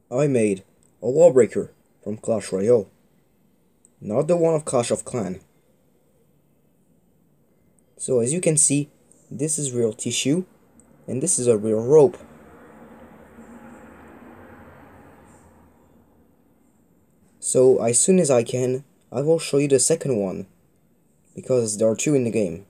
I made a wallbreaker from Clash Royale, not the one of Clash of Clan. So as you can see, this is real tissue, and this is a real rope. So as soon as I can, I will show you the second one, because there are two in the game.